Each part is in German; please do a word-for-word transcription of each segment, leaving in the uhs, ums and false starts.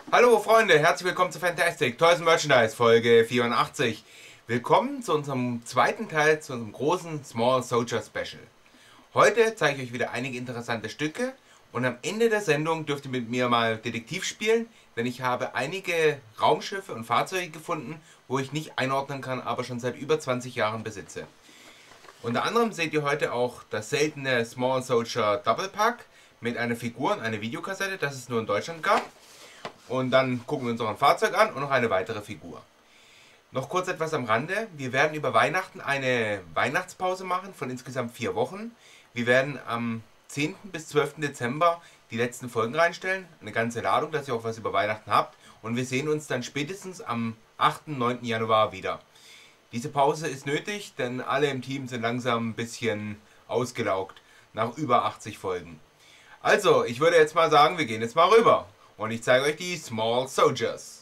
Hallo Freunde, herzlich willkommen zu Fantastic Toys and Merchandise Folge vierundachtzig. Willkommen zu unserem zweiten Teil, zu unserem großen Small Soldier Special. Heute zeige ich euch wieder einige interessante Stücke und am Ende der Sendung dürft ihr mit mir mal Detektiv spielen, denn ich habe einige Raumschiffe und Fahrzeuge gefunden, wo ich nicht einordnen kann, aber schon seit über zwanzig Jahren besitze. Unter anderem seht ihr heute auch das seltene Small Soldier Double Pack mit einer Figur und einer Videokassette, das es nur in Deutschland gab. Und dann gucken wir uns noch ein Fahrzeug an und noch eine weitere Figur. Noch kurz etwas am Rande. Wir werden über Weihnachten eine Weihnachtspause machen von insgesamt vier Wochen. Wir werden am zehnten bis zwölften Dezember die letzten Folgen reinstellen. Eine ganze Ladung, dass ihr auch was über Weihnachten habt. Und wir sehen uns dann spätestens am achten und neunten Januar wieder. Diese Pause ist nötig, denn alle im Team sind langsam ein bisschen ausgelaugt nach über achtzig Folgen. Also, ich würde jetzt mal sagen, wir gehen jetzt mal rüber. Und ich zeige euch die Small Soldiers.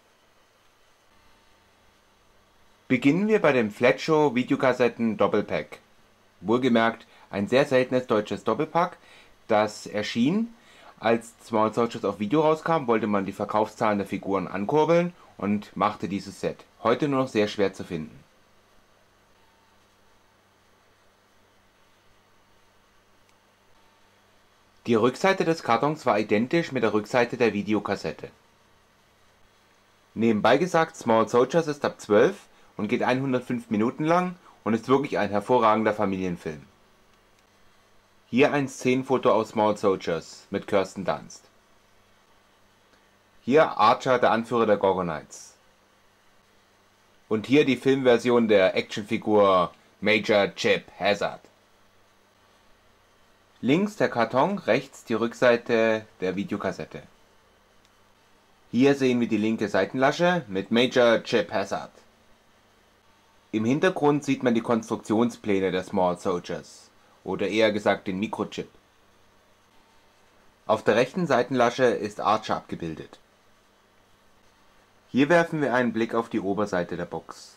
Beginnen wir bei dem Flatshow Videokassetten Doppelpack. Wohlgemerkt ein sehr seltenes deutsches Doppelpack, das erschien. Als Small Soldiers auf Video rauskam, wollte man die Verkaufszahlen der Figuren ankurbeln und machte dieses Set. Heute nur noch sehr schwer zu finden. Die Rückseite des Kartons war identisch mit der Rückseite der Videokassette. Nebenbei gesagt, Small Soldiers ist ab zwölf und geht hundertfünf Minuten lang und ist wirklich ein hervorragender Familienfilm. Hier ein Szenenfoto aus Small Soldiers mit Kirsten Dunst. Hier Archer, der Anführer der Gorgonites. Und hier die Filmversion der Actionfigur Major Chip Hazard. Links der Karton, rechts die Rückseite der Videokassette. Hier sehen wir die linke Seitenlasche mit Major Chip Hazard. Im Hintergrund sieht man die Konstruktionspläne der Small Soldiers, oder eher gesagt den Mikrochip. Auf der rechten Seitenlasche ist Archer abgebildet. Hier werfen wir einen Blick auf die Oberseite der Box.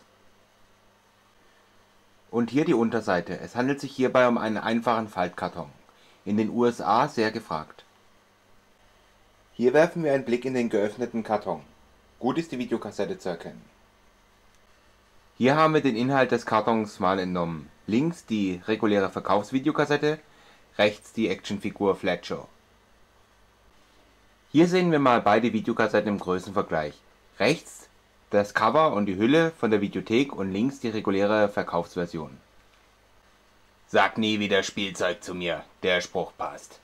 Und hier die Unterseite. Es handelt sich hierbei um einen einfachen Faltkarton. In den U S A sehr gefragt. Hier werfen wir einen Blick in den geöffneten Karton. Gut ist die Videokassette zu erkennen. Hier haben wir den Inhalt des Kartons mal entnommen. Links die reguläre Verkaufsvideokassette, rechts die Actionfigur Flatshow. Hier sehen wir mal beide Videokassetten im Größenvergleich. Rechts das Cover und die Hülle von der Videothek und links die reguläre Verkaufsversion. Sag nie wieder Spielzeug zu mir, der Spruch passt.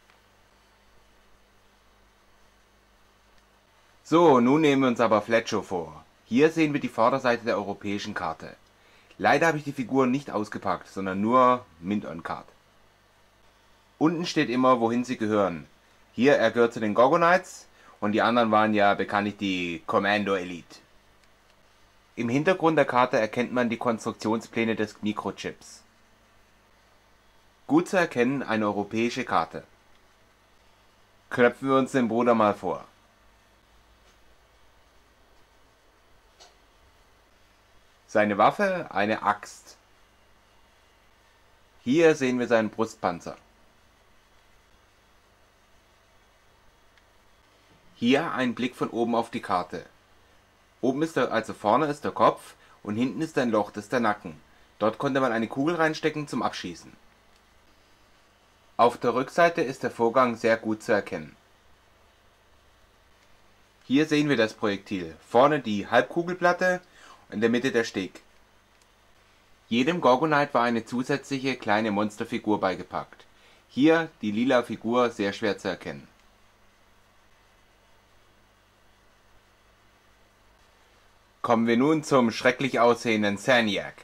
So, nun nehmen wir uns aber Flatshow vor. Hier sehen wir die Vorderseite der europäischen Karte. Leider habe ich die Figuren nicht ausgepackt, sondern nur Mint on Card. Unten steht immer, wohin sie gehören. Hier, er gehört zu den Gorgonites und die anderen waren ja bekanntlich die Commando Elite. Im Hintergrund der Karte erkennt man die Konstruktionspläne des Mikrochips. Gut zu erkennen, eine europäische Karte. Knöpfen wir uns den Bruder mal vor. Seine Waffe, eine Axt. Hier sehen wir seinen Brustpanzer. Hier ein Blick von oben auf die Karte. Oben ist der, also vorne ist der Kopf und hinten ist ein Loch, das ist der Nacken. Dort konnte man eine Kugel reinstecken zum Abschießen. Auf der Rückseite ist der Vorgang sehr gut zu erkennen. Hier sehen wir das Projektil. Vorne die Halbkugelplatte und in der Mitte der Steg. Jedem Gorgonite war eine zusätzliche kleine Monsterfigur beigepackt. Hier die lila Figur sehr schwer zu erkennen. Kommen wir nun zum schrecklich aussehenden Saniac.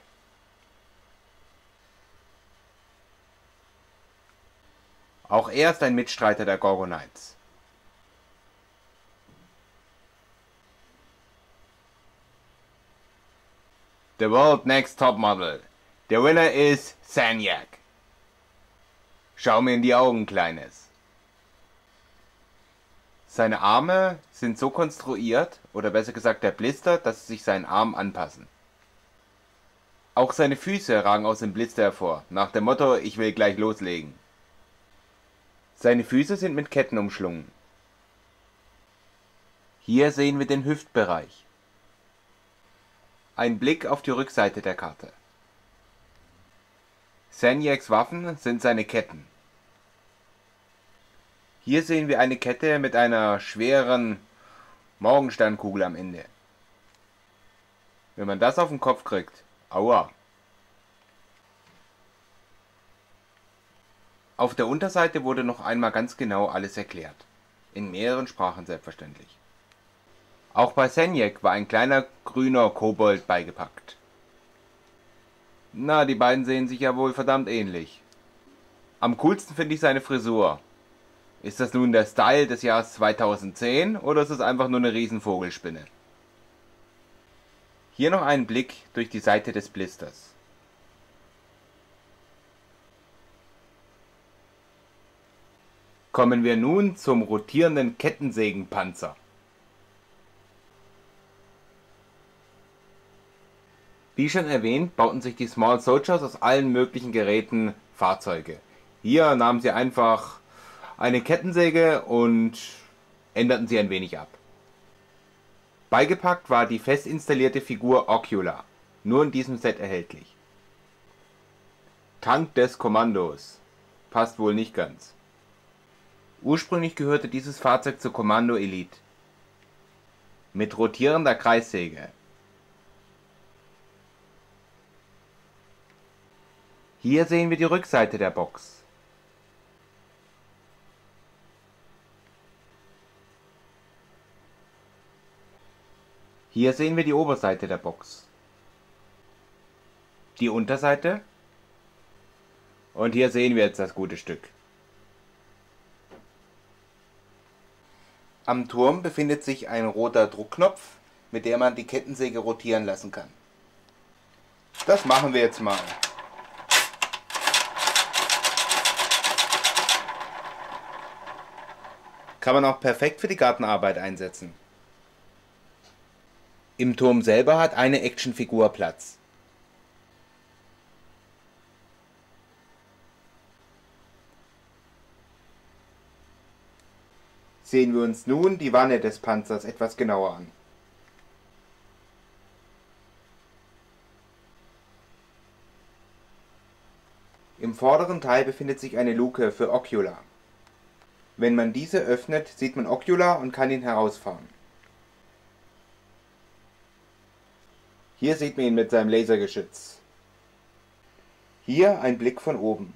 Auch er ist ein Mitstreiter der Gorgonites. The World Next Top Model. Der Winner ist Saniac. Schau mir in die Augen, Kleines. Seine Arme sind so konstruiert, oder besser gesagt der Blister, dass sie sich seinen Arm anpassen. Auch seine Füße ragen aus dem Blister hervor, nach dem Motto, ich will gleich loslegen. Seine Füße sind mit Ketten umschlungen. Hier sehen wir den Hüftbereich. Ein Blick auf die Rückseite der Karte. Seniacs Waffen sind seine Ketten. Hier sehen wir eine Kette mit einer schweren Morgensternkugel am Ende. Wenn man das auf den Kopf kriegt, aua. Auf der Unterseite wurde noch einmal ganz genau alles erklärt. In mehreren Sprachen selbstverständlich. Auch bei Seniac war ein kleiner grüner Kobold beigepackt. Na, die beiden sehen sich ja wohl verdammt ähnlich. Am coolsten finde ich seine Frisur. Ist das nun der Style des Jahres zweitausendzehn oder ist es einfach nur eine Riesenvogelspinne? Hier noch einen Blick durch die Seite des Blisters. Kommen wir nun zum rotierenden Kettensägenpanzer. Wie schon erwähnt, bauten sich die Small Soldiers aus allen möglichen Geräten Fahrzeuge. Hier nahmen sie einfach eine Kettensäge und änderten sie ein wenig ab. Beigepackt war die fest installierte Figur Ocula, nur in diesem Set erhältlich. Tank des Kommandos. Passt wohl nicht ganz. Ursprünglich gehörte dieses Fahrzeug zur Kommando Elite. Mit rotierender Kreissäge. Hier sehen wir die Rückseite der Box. Hier sehen wir die Oberseite der Box. Die Unterseite. Und hier sehen wir jetzt das gute Stück. Am Turm befindet sich ein roter Druckknopf, mit dem man die Kettensäge rotieren lassen kann. Das machen wir jetzt mal. Kann man auch perfekt für die Gartenarbeit einsetzen. Im Turm selber hat eine Actionfigur Platz. Sehen wir uns nun die Wanne des Panzers etwas genauer an. Im vorderen Teil befindet sich eine Luke für Ocula. Wenn man diese öffnet, sieht man Ocula und kann ihn herausfahren. Hier sieht man ihn mit seinem Lasergeschütz. Hier ein Blick von oben.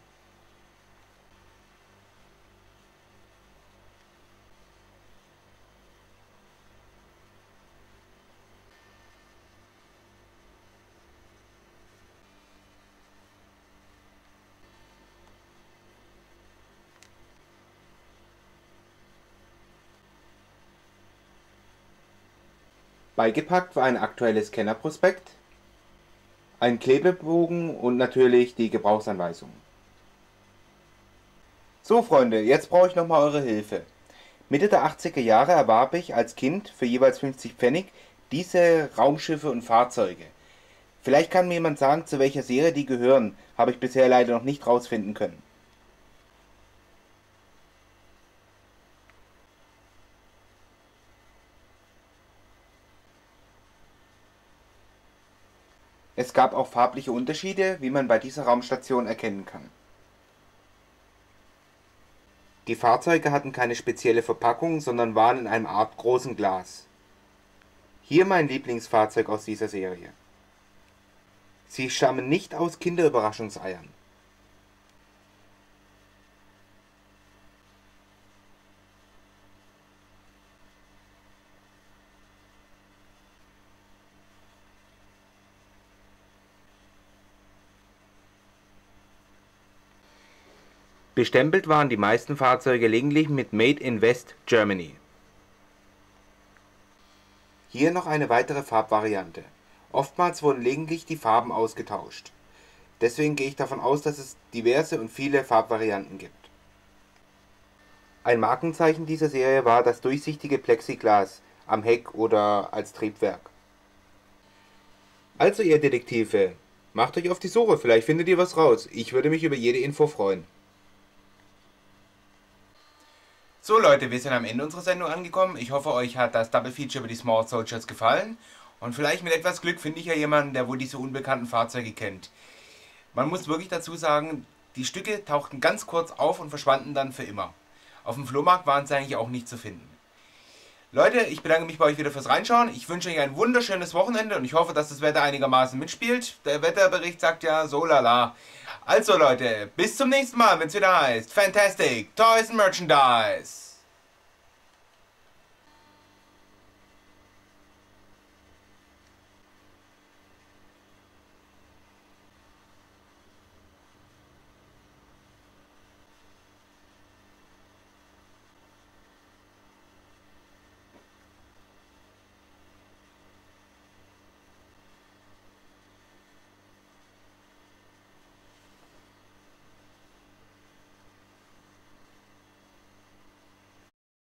Beigepackt war ein aktuelles Kennerprospekt, ein Klebebogen und natürlich die Gebrauchsanweisung. So Freunde, jetzt brauche ich nochmal eure Hilfe. Mitte der achtziger Jahre erwarb ich als Kind für jeweils fünfzig Pfennig diese Raumschiffe und Fahrzeuge. Vielleicht kann mir jemand sagen, zu welcher Serie die gehören, habe ich bisher leider noch nicht rausfinden können. Es gab auch farbliche Unterschiede, wie man bei dieser Raumstation erkennen kann. Die Fahrzeuge hatten keine spezielle Verpackung, sondern waren in einem Art großen Glas. Hier mein Lieblingsfahrzeug aus dieser Serie. Sie stammen nicht aus Kinderüberraschungseiern. Bestempelt waren die meisten Fahrzeuge lediglich mit Made in West Germany. Hier noch eine weitere Farbvariante. Oftmals wurden lediglich die Farben ausgetauscht. Deswegen gehe ich davon aus, dass es diverse und viele Farbvarianten gibt. Ein Markenzeichen dieser Serie war das durchsichtige Plexiglas am Heck oder als Triebwerk. Also ihr Detektive, macht euch auf die Suche, vielleicht findet ihr was raus. Ich würde mich über jede Info freuen. So Leute, wir sind am Ende unserer Sendung angekommen. Ich hoffe, euch hat das Double Feature über die Small Soldiers gefallen. Und vielleicht mit etwas Glück finde ich ja jemanden, der wohl diese unbekannten Fahrzeuge kennt. Man muss wirklich dazu sagen, die Stücke tauchten ganz kurz auf und verschwanden dann für immer. Auf dem Flohmarkt waren sie eigentlich auch nicht zu finden. Leute, ich bedanke mich bei euch wieder fürs Reinschauen. Ich wünsche euch ein wunderschönes Wochenende und ich hoffe, dass das Wetter einigermaßen mitspielt. Der Wetterbericht sagt ja so lala. Also Leute, bis zum nächsten Mal, wenn es wieder heißt Fantastic Toys and Merchandise.